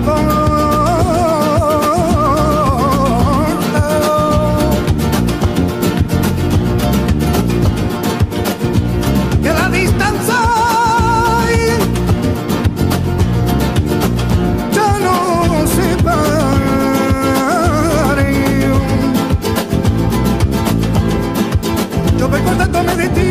Que la distancia ya no se pare. Yo recordándome de ti,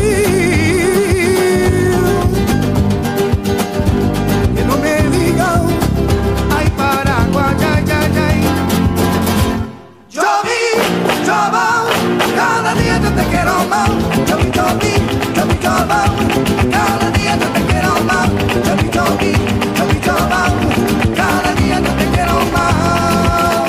que no me diga ay Paraguay, ay, ay, ay. Yo vi, yo va, cada día yo te quiero más. Yo vi, yo vi, yo vi, yo va, cada día yo te quiero más. Yo vi, yo vi, yo vi, yo va, cada día yo te quiero más.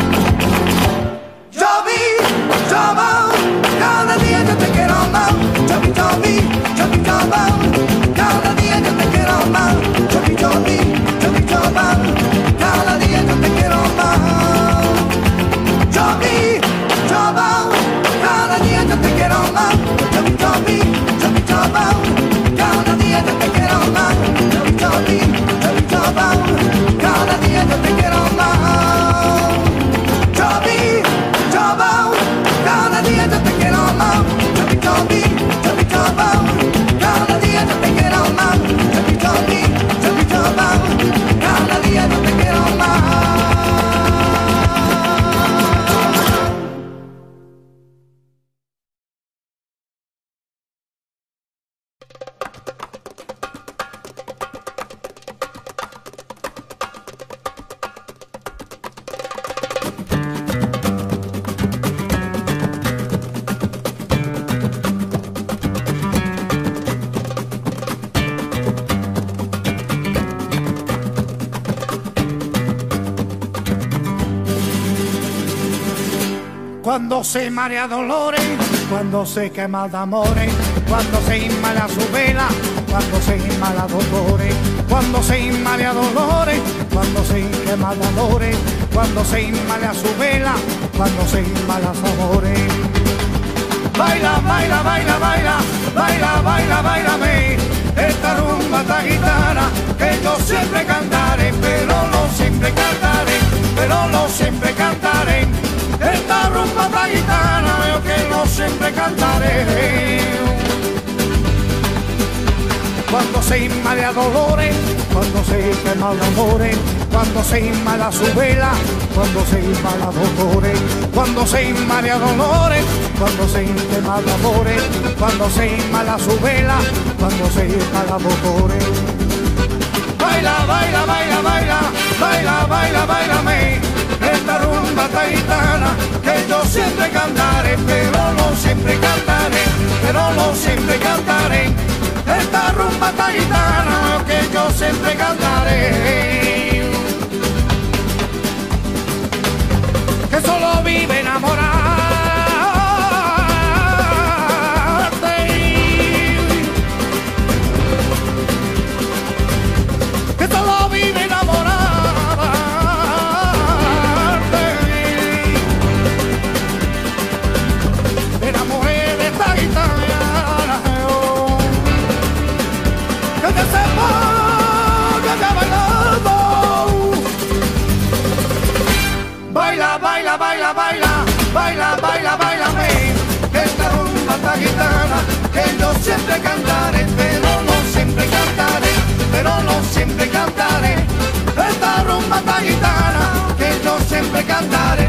Yo vi, yo va, cada día yo te quiero más. Yo vi, yo vi, yo vi, yo va, cada día yo te quiero más. Yo vi, yo vi, yo vi, yo va, cada día yo te quiero más. Yo vi, yo va, cada día yo te quiero más. Yo vi, yo vi, yo vi, yo va, cada día yo te quiero más. Yo vi, yo vi, yo vi, yo va, cada día yo te quiero más. Yo vi, yo va, cada día yo te quiero más. Yo vi, yo vi, yo vi, yo va, cada día yo te quiero más. Yo vi, yo vi, yo vi, yo va, cada día yo te quiero más. Cuando se marea dolores, cuando se quema de amores, cuando se inmala su vela, cuando se inmala dolores, cuando se inmala dolores, cuando se quema de amores, cuando se inmala su vela, cuando se inmala sabores. Baila, baila, baila, baila, baila, baila, bailame, esta rumba, esta guitarra, que yo siempre cantaré, pero no siempre cantaré, pero no siempre cantaré. Esta rumba, esta guitarra, yo que no siempre cantaré. Cuando se inmala dolores, cuando se quema de amores, cuando se inmala su vela, cuando se inmala dolores, cuando se inmala dolores, cuando se quema de amores, cuando se inmala su vela, cuando se inmala dolores. Baila, baila, baila, baila, baila, baila, bailame, esta rumba, esta guitarra, que yo siempre cantaré, pero no siempre cantaré, pero no siempre cantaré. Esta rumba, esta guitarra, que yo siempre cantaré. Que solo vive enamorarte, que solo vive enamorarte. Me enamoré de esta guitarra, que te sepa que te bailando. Baila, baila, baila, baila, baila, baila, bailame, esta rumba, esta guitarra, que yo siempre cantaré, pero no siempre cantaré, pero no siempre cantaré. Esta rumba, esta guitarra, que yo siempre cantaré.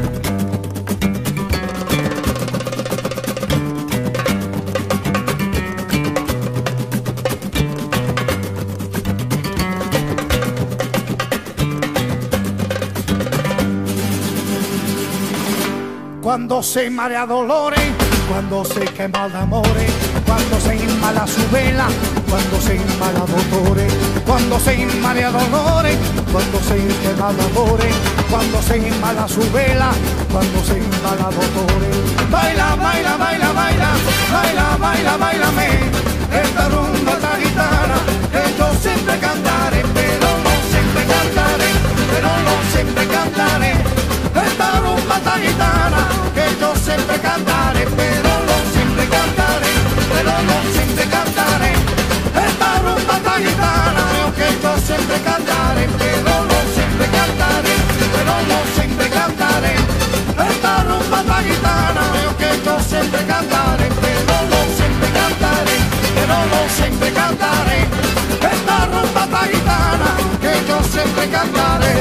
Cuando se marea dolores, cuando se quema de amores, cuando se inmala su vela, cuando se inmala dolores, cuando se inmala dolores, cuando se quema de amores, cuando se inmala su vela, cuando se inmala dolores. Baila, baila, baila, baila, baila, baila, bailame, esta rumba, esta guitarra, que yo siempre cantaré, pero no siempre cantaré, pero no siempre cantaré. Esta rumba, esta guitarra, que yo siempre cantaré, pero no siempre cantaré, pero no siempre cantaré. Esta rumba, esta guitarra, que yo siempre cantaré, pero no cantaré esta rumba taitana que yo siempre cantaré.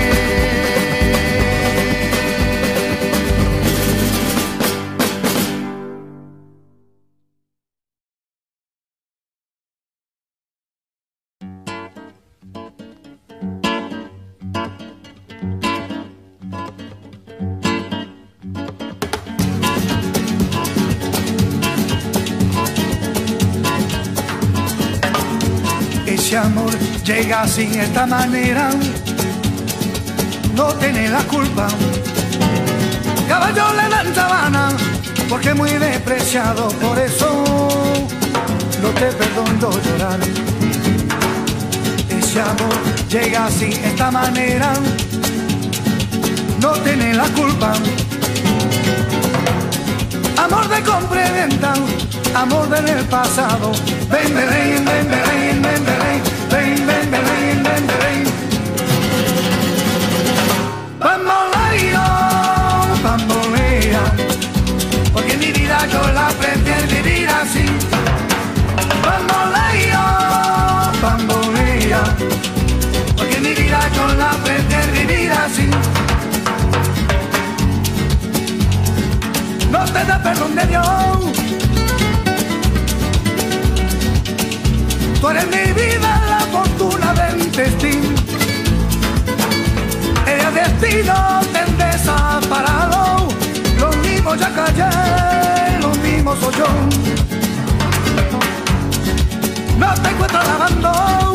Ese amor llega sin esta manera, no tiene la culpa. Caballo le dan sabana, porque es muy despreciado, por eso no te perdono llorar. Ese amor llega sin esta manera, no tiene la culpa. Amor de compra y venta, amor del pasado. Ven, ven, ven, ven, ven, ven, ven, ven, ven, ven, ven, ven. Bamboleo, bambolea, porque mi vida yo la prefiero vivir así. Bamboleo, bambolea, porque mi vida yo la prefiero vivir así. No te da perdón de Dios. Tú eres mi vida, la fortuna del destino. El destino te desaparado. Lo mismo ya callé, lo mismo soy yo. No te encuentro lavando.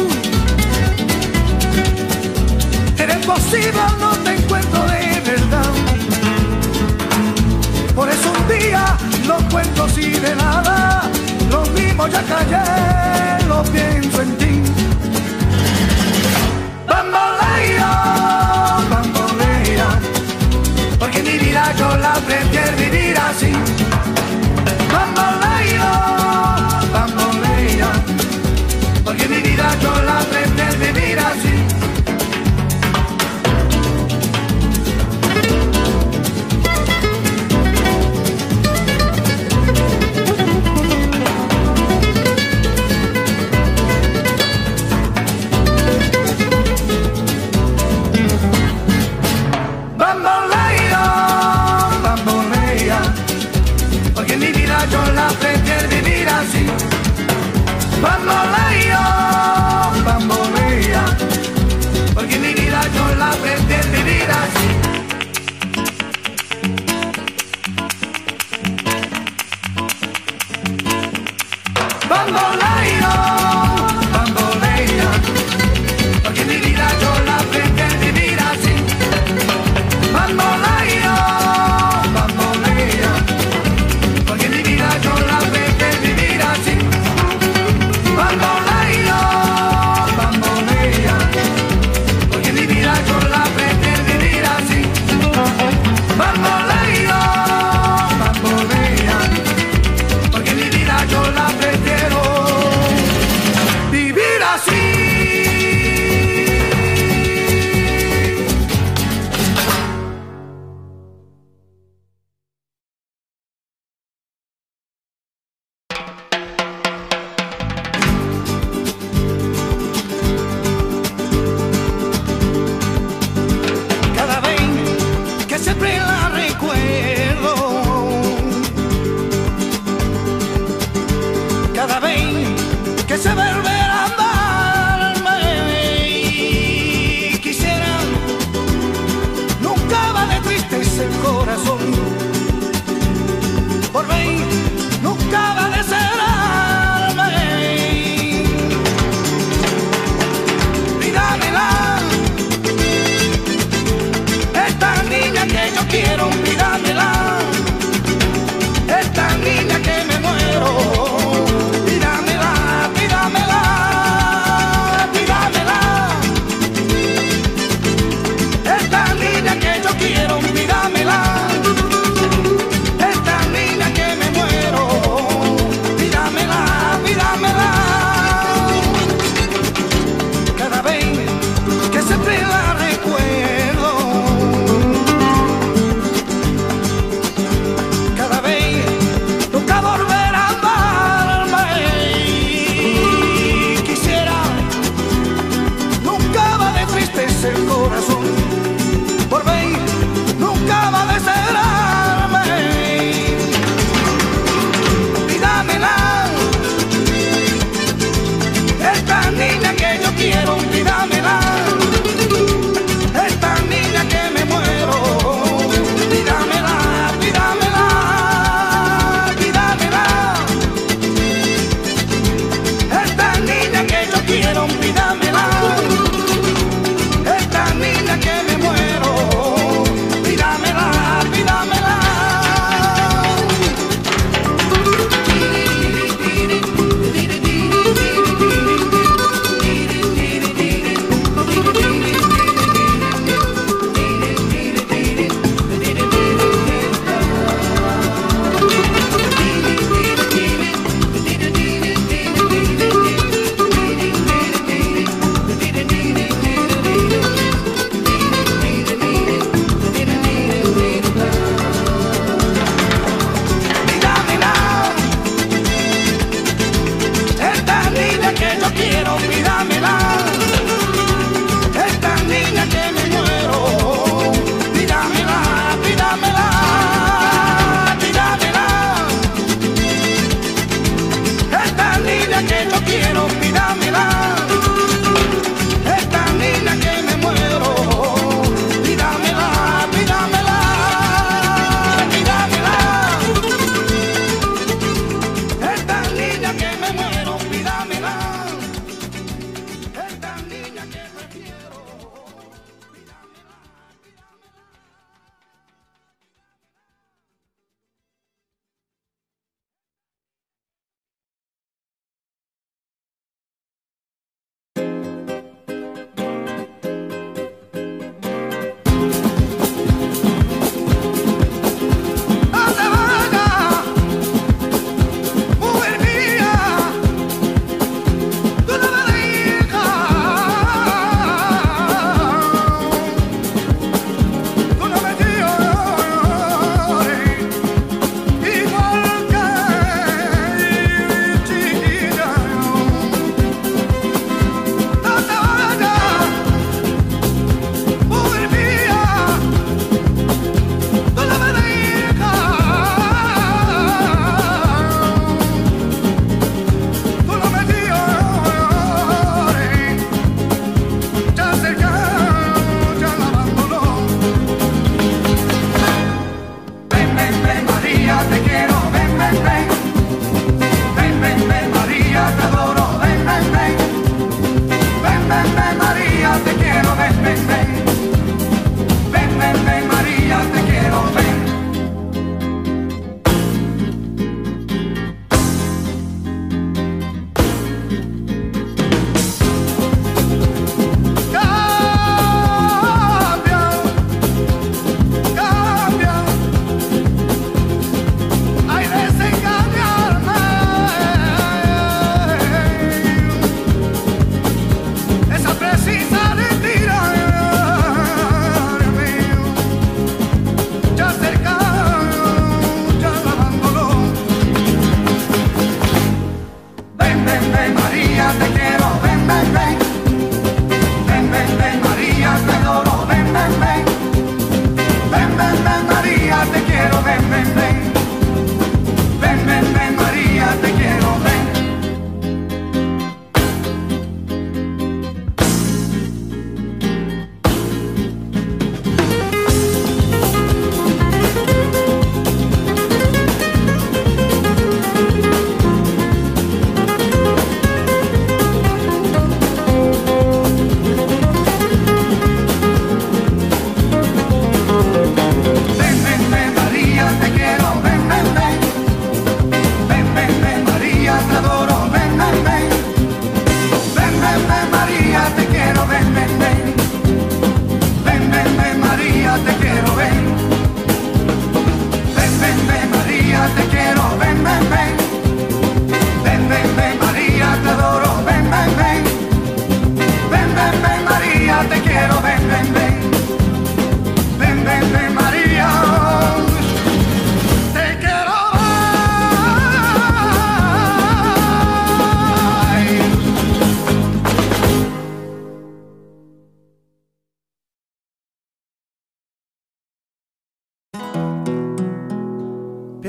Eres posible, no te encuentro de verdad. Por eso un día lo cuento así de nada. Lo mismo ya callé, lo pienso en ti. Bamboleo, bambolea, porque mi vida yo la prefiero vivir así. Bamboleo, bambolea, porque mi vida yo la prefiero vivir así.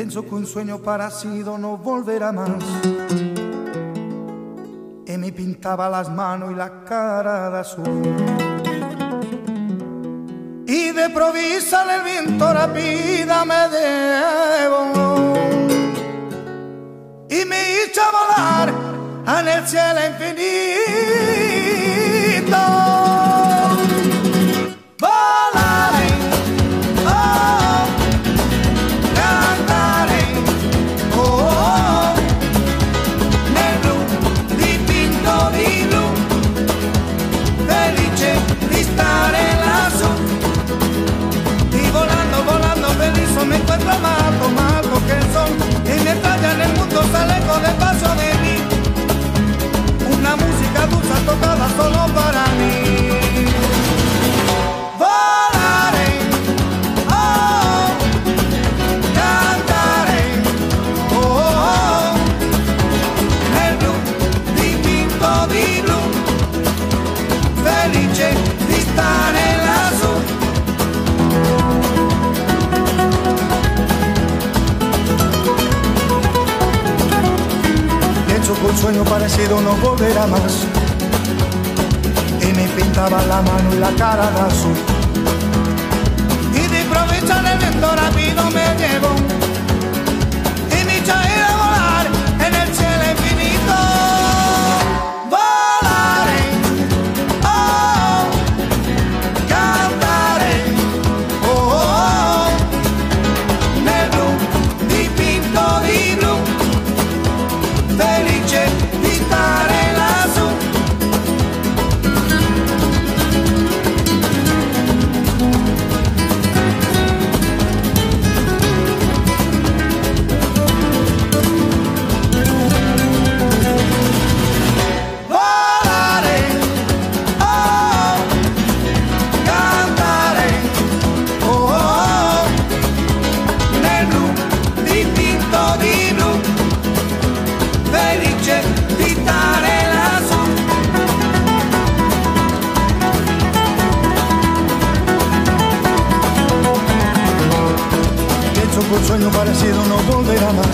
Pienso que un sueño parecido no volverá más. Y me pintaba las manos y la cara de azul. Y de improvisa el viento rápida me llevó y me hizo volar en el cielo infinito. Volaré, oh, cantaré, oh, nel blu dipinto di blu, felice di stare lassù. Y volando, volando feliz me encuentro más alto que el sol. Y mientras ya en el mundo sale con el paso de mí, una música dulce tocada solo para mí. Volaré, oh, cantaré, oh, oh, nel blu dipinto di blu, felice di stare lassù. Con sueño parecido no volverá más. Y me pintaba la mano y la cara de azul. Y de improviso el viento rápido me llevó y me echó a ir a volar en el cielo infinito. Volaré, oh, cantaré, oh, oh, nel blu dipinto di blu, felice di stare lassù. Volare, oh, cantare, oh, oh, nel blu dipinto di blu, felice di stare lassù. Pienso que un sueño parecido no volverá más.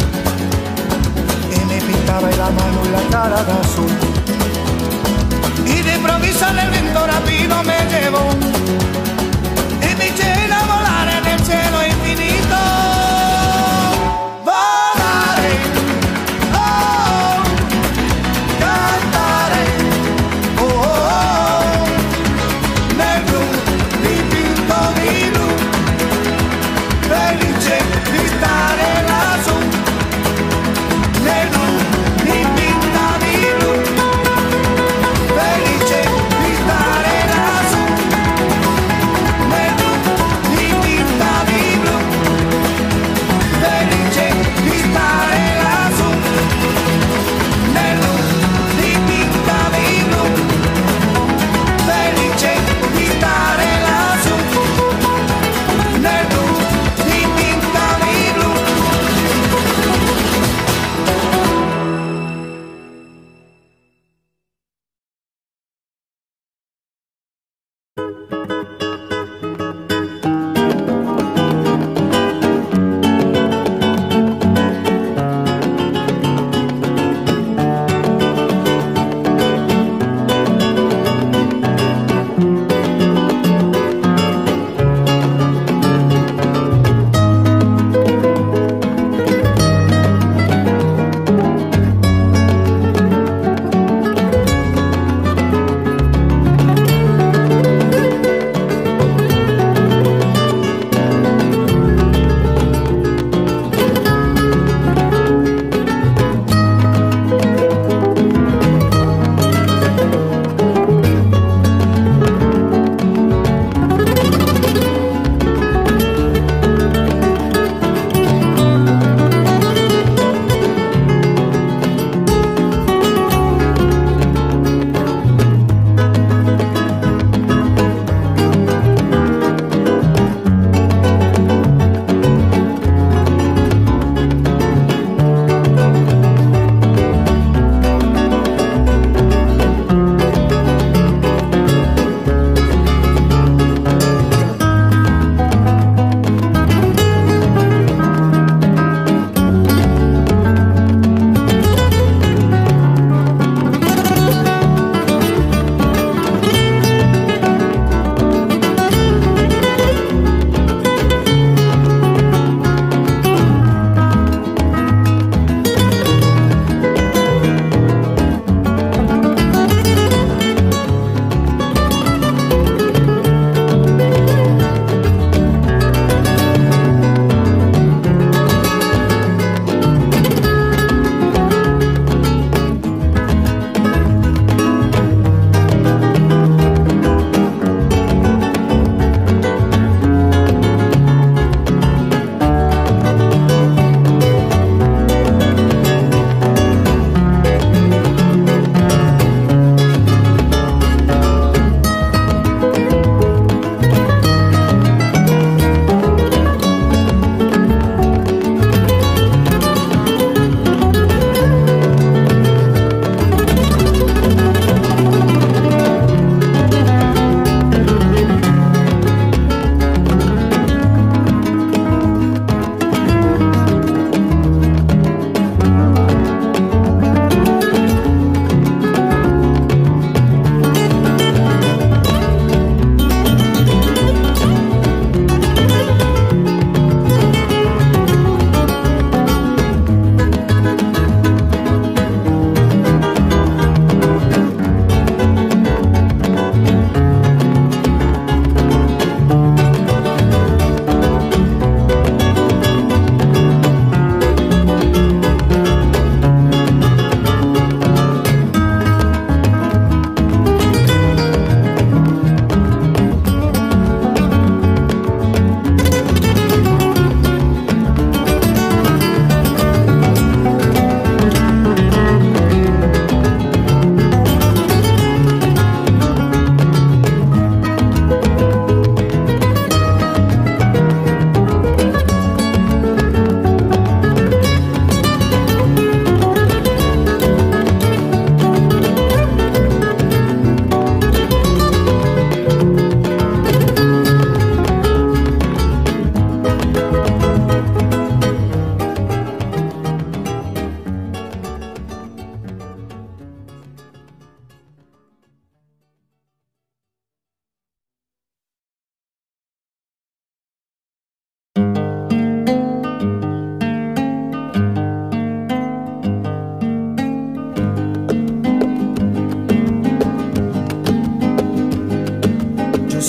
Y me pintaba la mano y la cara de azul. Y de improviso el viento rápido me llevó y me eché a volar en el cielo infinito. Volaré, oh, cantaré, oh, oh, nel blu dipinto di blu, felice di stare lassù. Nel blu dipinto di blu, felice di stare lassù.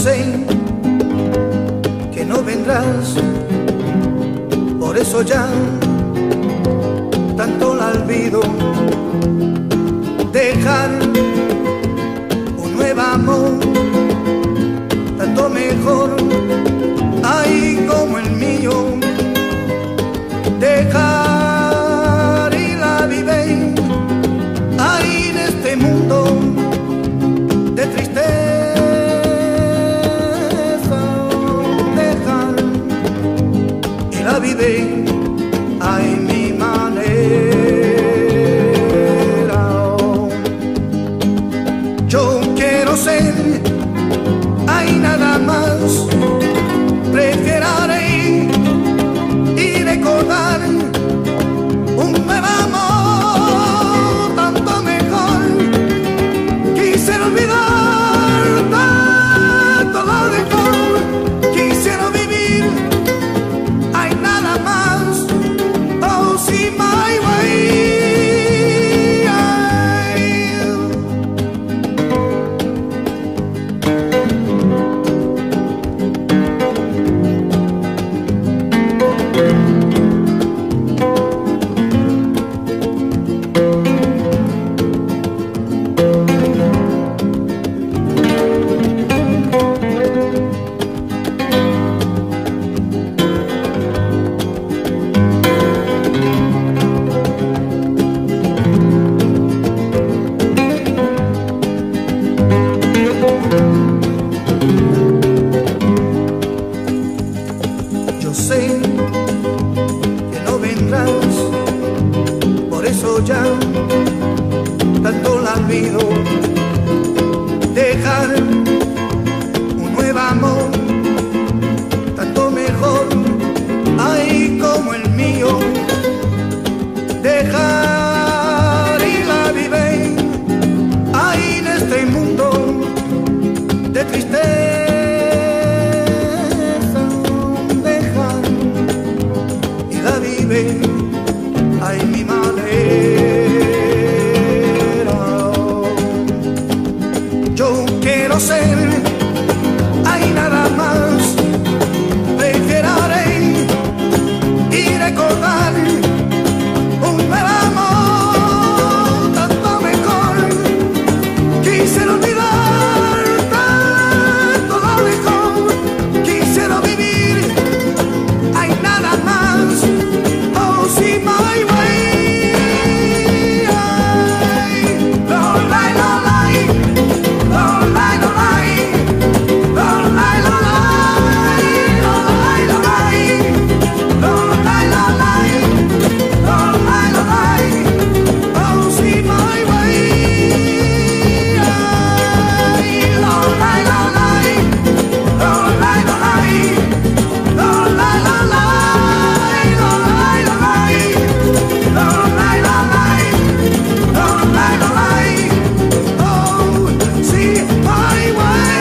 sé que no vendrás, por eso ya tanto la olvido. Dejar un nuevo amor, tanto mejor, ay como el mío. Dejar y la vive, ay en este mundo de tristeza. Dejar y la vive, ay mi manera. Yo quiero ser, hay nada más, prefiero ir y recordar un nuevo amor, tanto mejor. Quisiera olvidar tanto lo mejor, quisiera vivir, hay nada más, oh see my way. Yo sé que no vendrás, por eso ya tanto la olvido. Dejar un nuevo amor, tanto mejor, ay como el mío. Dejar y la vive, ay en este mundo de tristeza. Dejar y la vive, ay mi manera. Yo quiero ser, hay nada más, prefiero ir y recordar un nuevo amor, tanto mejor. Quisiera olvidar tanto lo mejor, quisiera vivir, hay nada más, oh see my way. Lo lai lo lai, lo lai lo lai, lo lai lo lai, lo lai lo lai, lo lai lo lai, lo lai lo lai, oh see my way. Lo lai lo lai, lo lai lo lai, lo lai lo lai, lo lai lo lai, lo lai lo lai, lo lai lo lai, oh see my way.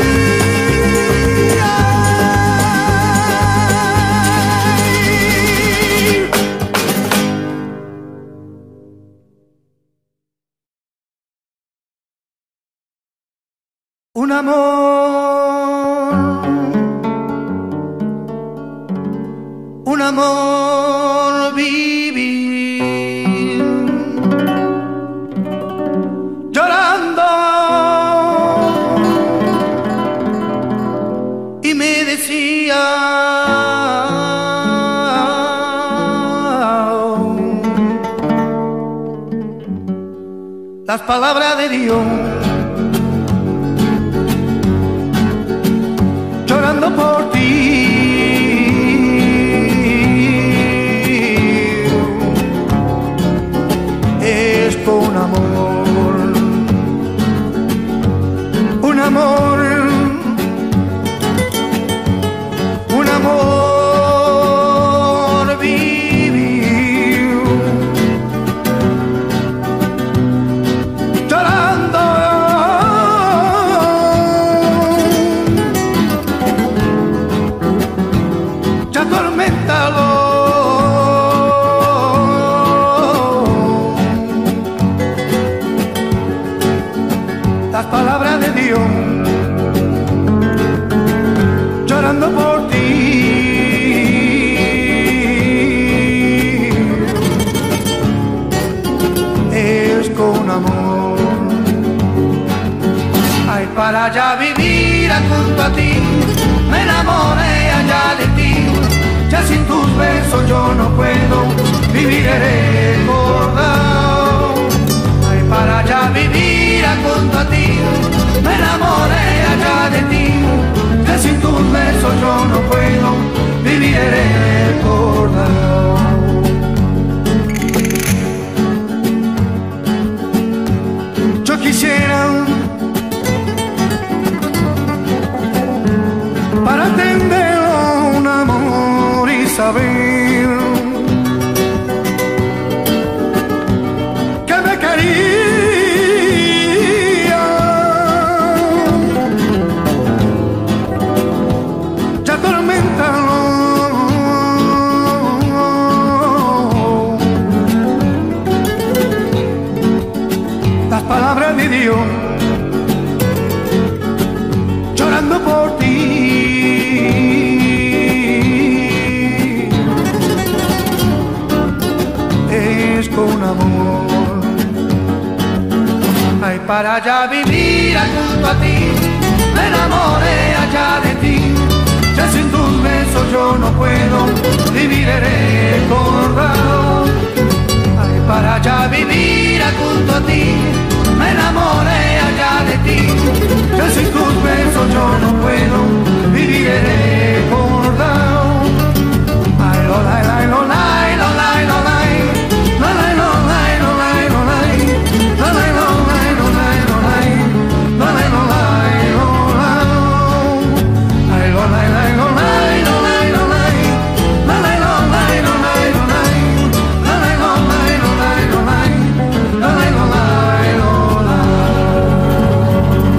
Un amor vivir llorando, y me decía las palabras de Dios, llorando por ti. Esto un amor, un amor, un amor vivir llorando, ya atorméntalo. Las palabras de Dios llorando por ti. Es con amor. Ay, para ya vivir junto a ti, me enamoré allá de ti. Ya sin tus besos yo no puedo vivir recordado. Ay, para ya vivir junto a ti, me enamoré allá de ti. Ya sin tus besos yo no puedo vivir recordado. Yo quisiera para atender un amor y saber que me quería. Ya tormentan las palabras de Dios, llorando por ti. Es con amor. Ay, para ya vivir junto a ti, me enamoré allá de ti. Ya sin tus besos yo no puedo vivir recordado. Ay, para ya vivir junto a ti, me enamoré allá de ti. Ya sin tus besos yo no puedo vivir recordado. Ay, lo lai, lai, lo lai, lo lai, lo lai. Lo lai, lo lai, lo lai, lo lai. Lo lai, lo lai, lo lai, lo lai. Lo lai, lo lai, lo lai. Ay, lo lai, lai, lo lai, lo lai, lo lai. Lo lai, lo lai, lo lai, lo lai. Lo lai, lo lai, lo lai, lo lai. Lo lai, lo lai, lo lai.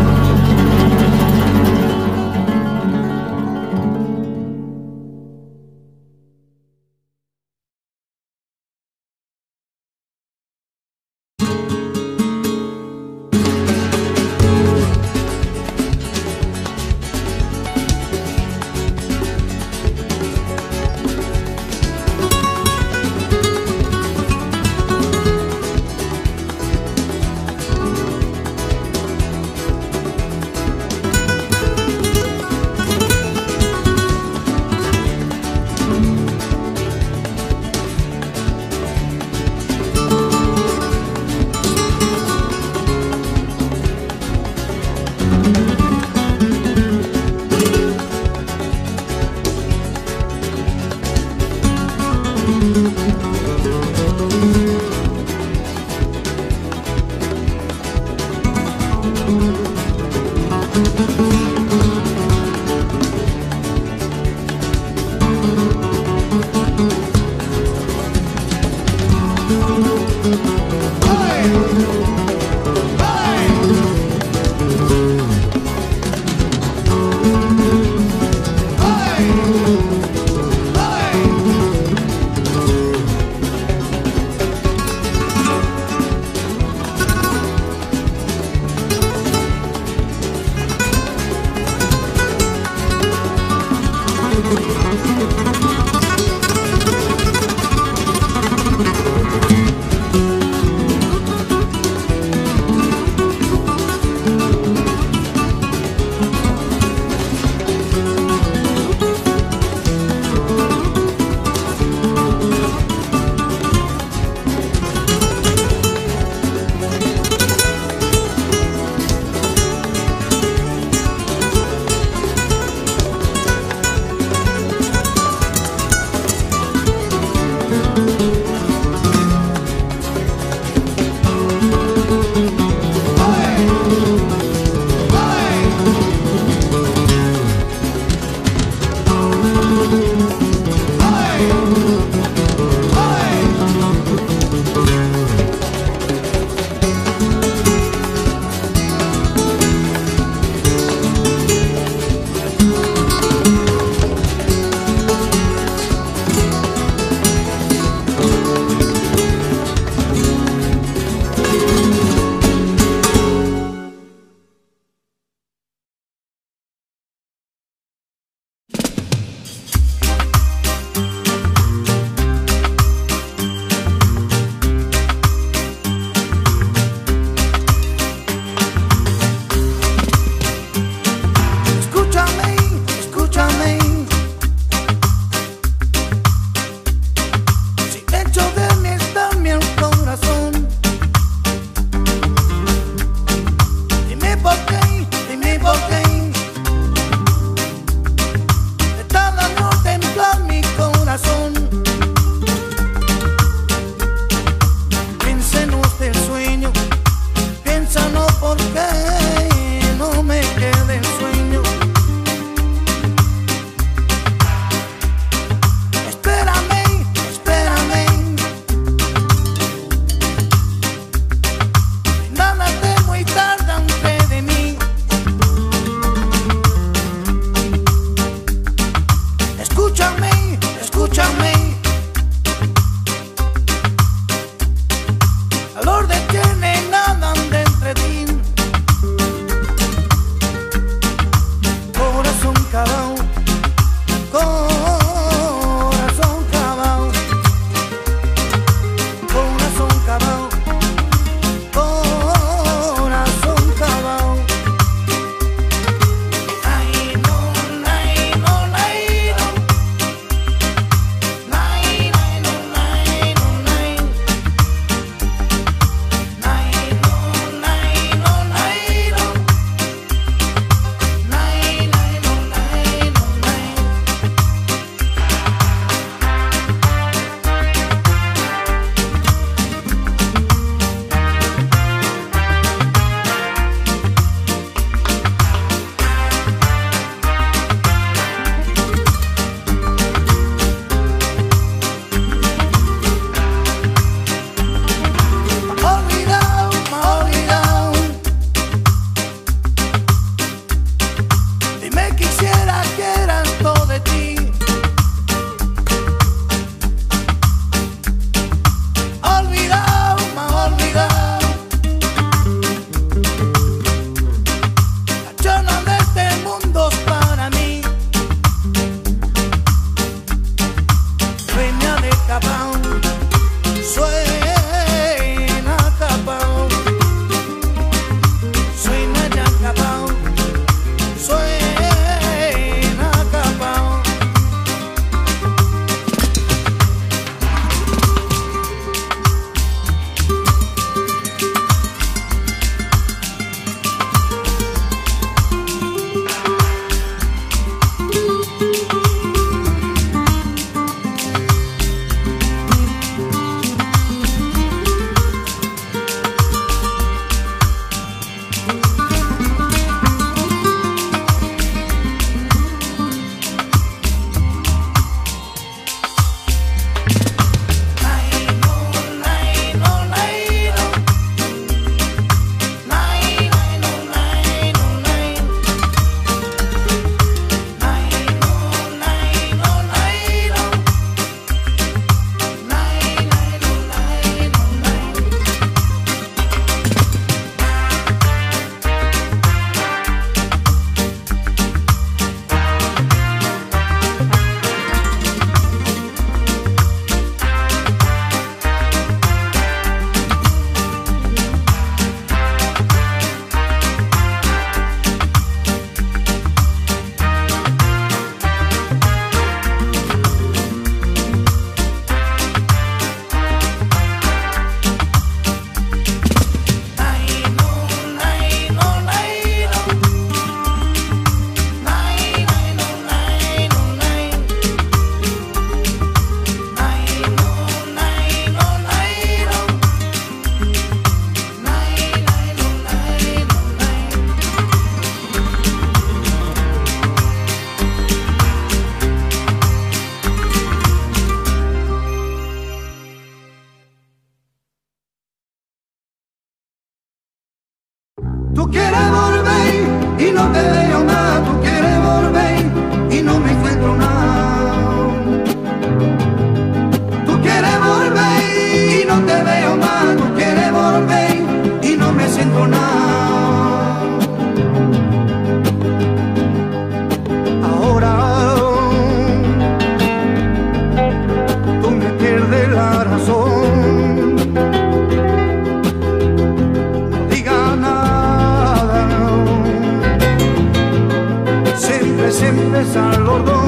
empezar los dos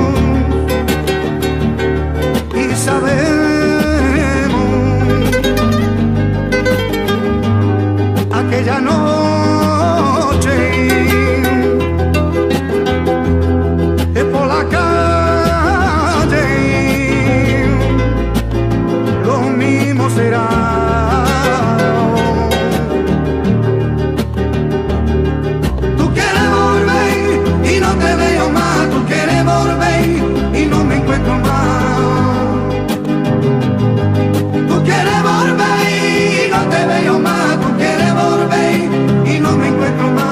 y sabemos aquella noche por la calle lo mismo será. Tú quieres volver y no te veo más, tú quieres volver y no me encuentro más. Tú quieres volver y no te veo más, tú quieres volver y no me encuentro más.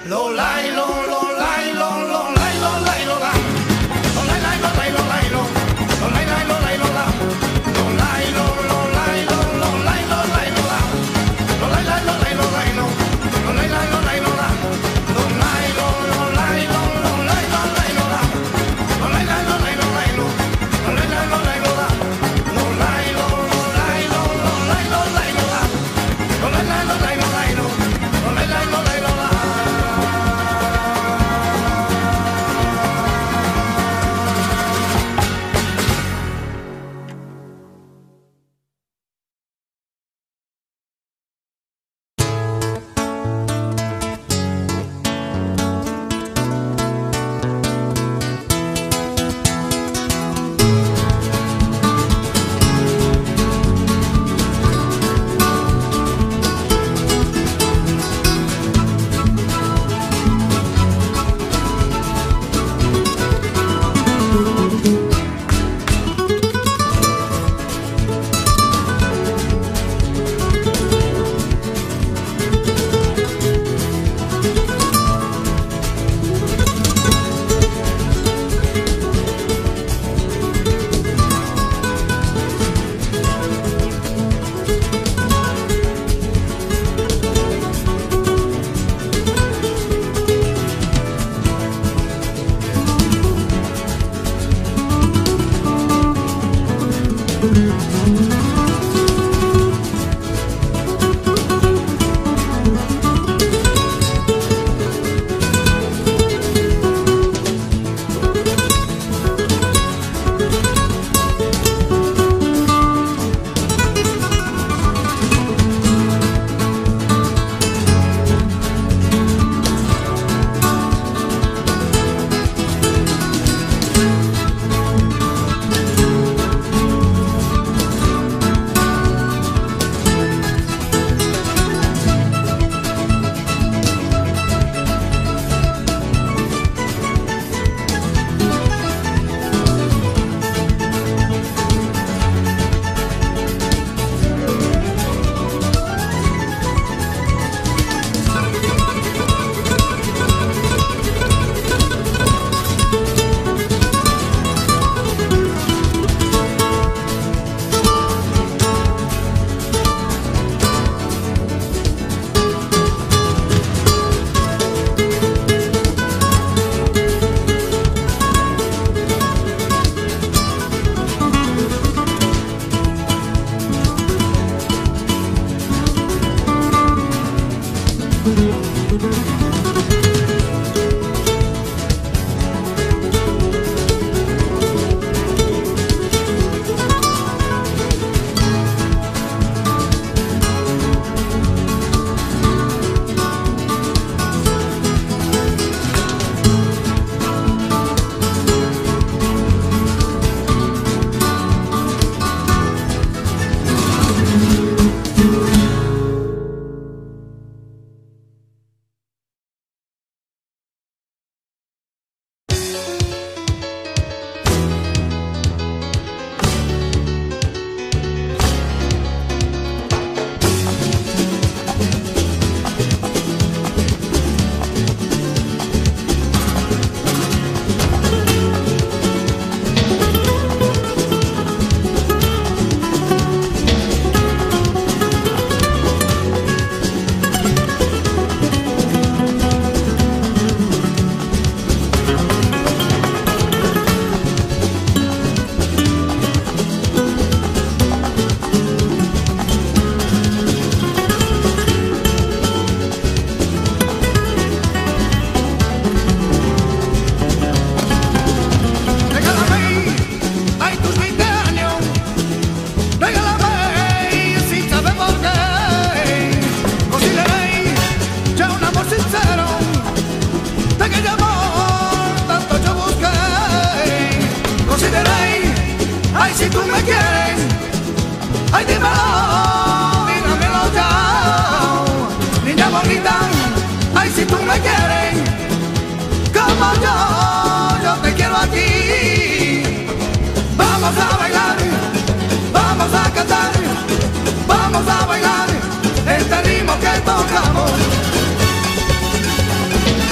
Vamos a bailar este ritmo que tocamos.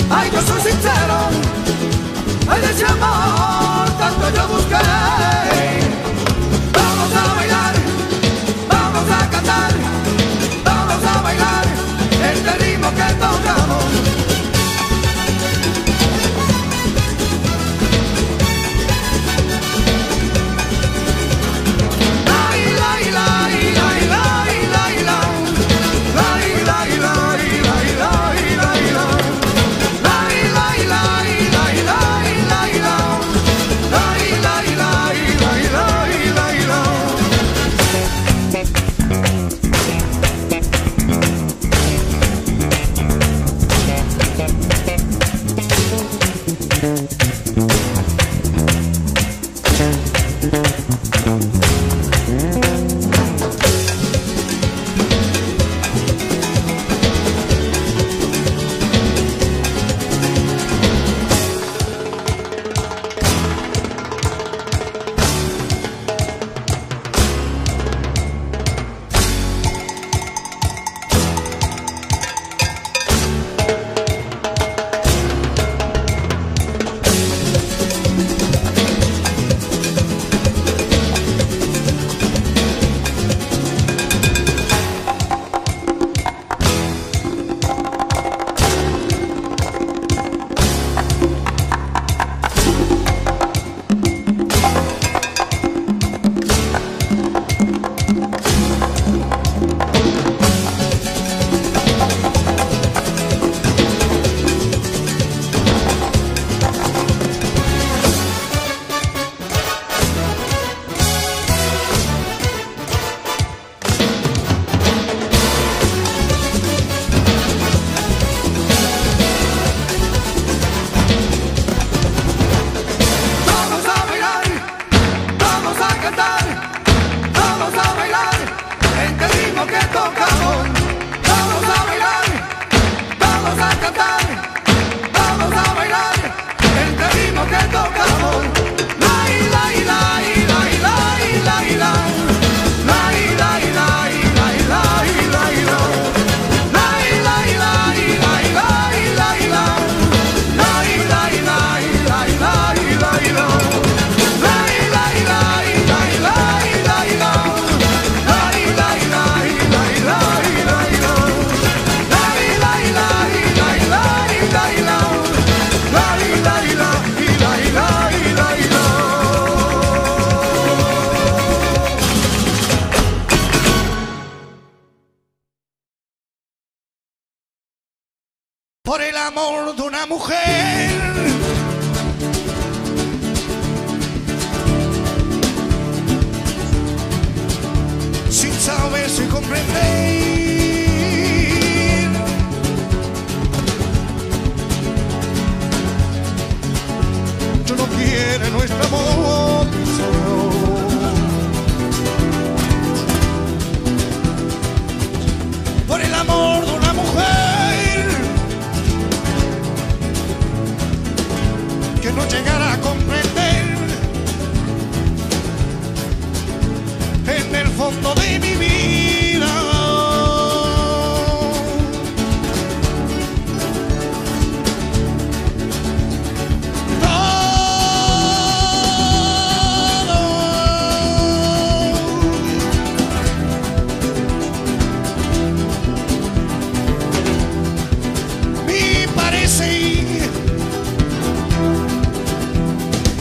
Ay, yo soy sincero, ay, de ese amor tanto yo busqué. Vamos a bailar, vamos a cantar, vamos a bailar este ritmo que tocamos. Por el amor de una mujer sin saberse comprender, yo no quiero nuestro amor, por el amor de una mujer que no llegará a comprender en el fondo de mi vida. Me parece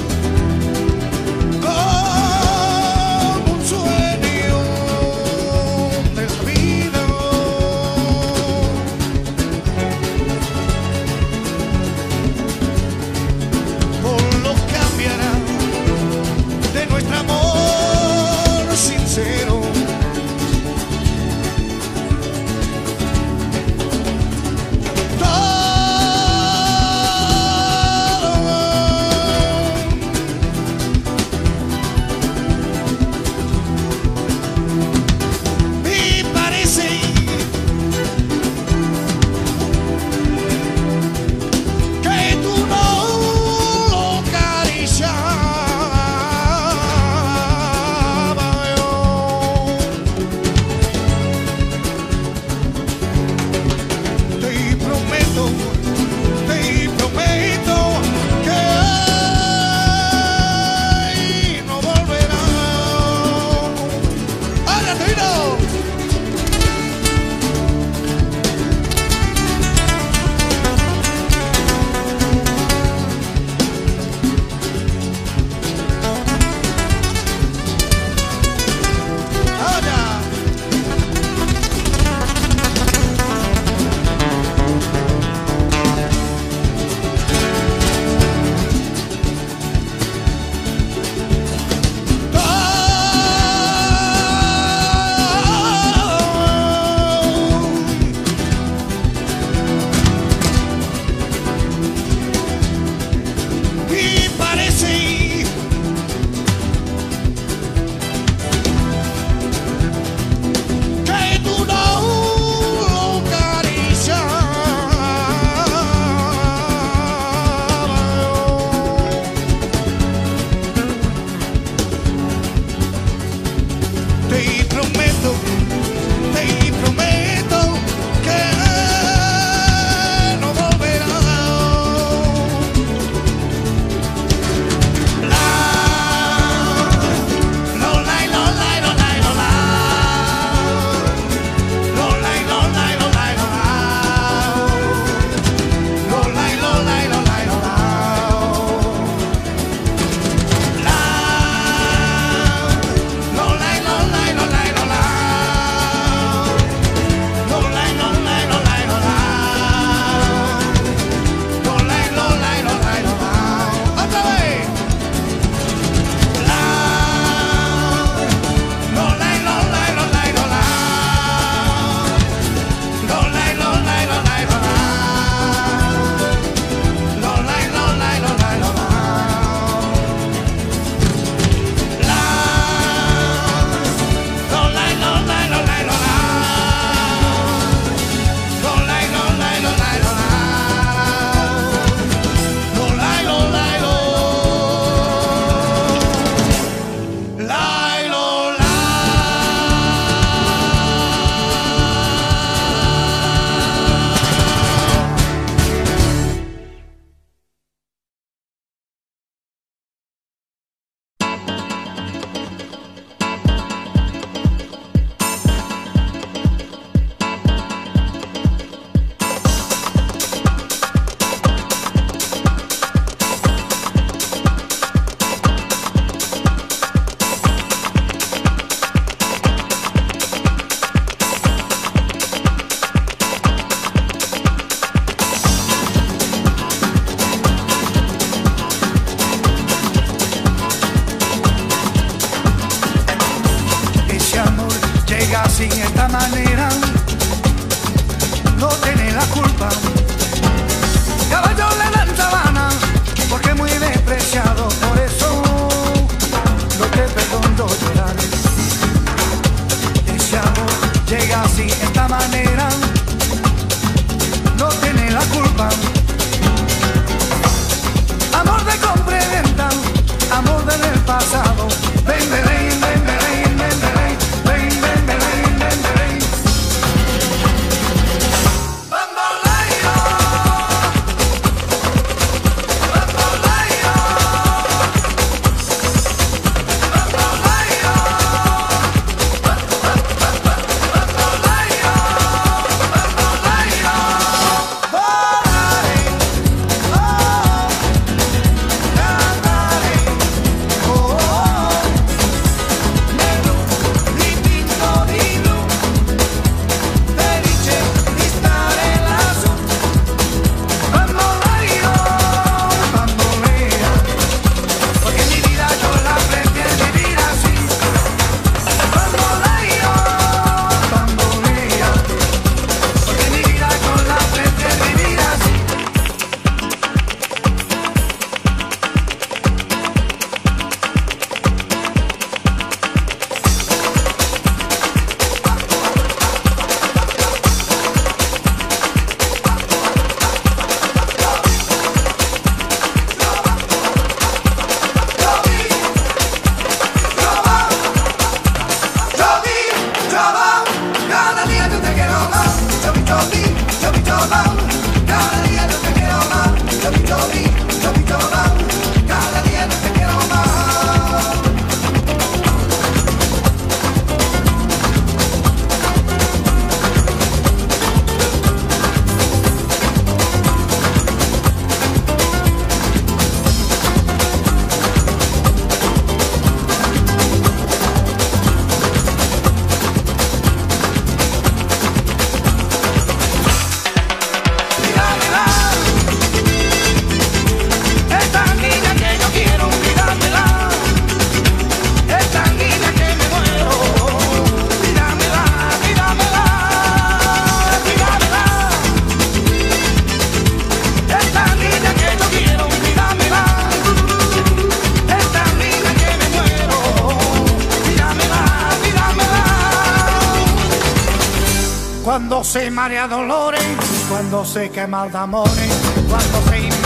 Cuando se marea dolores, cuando se quema de amores, cuando se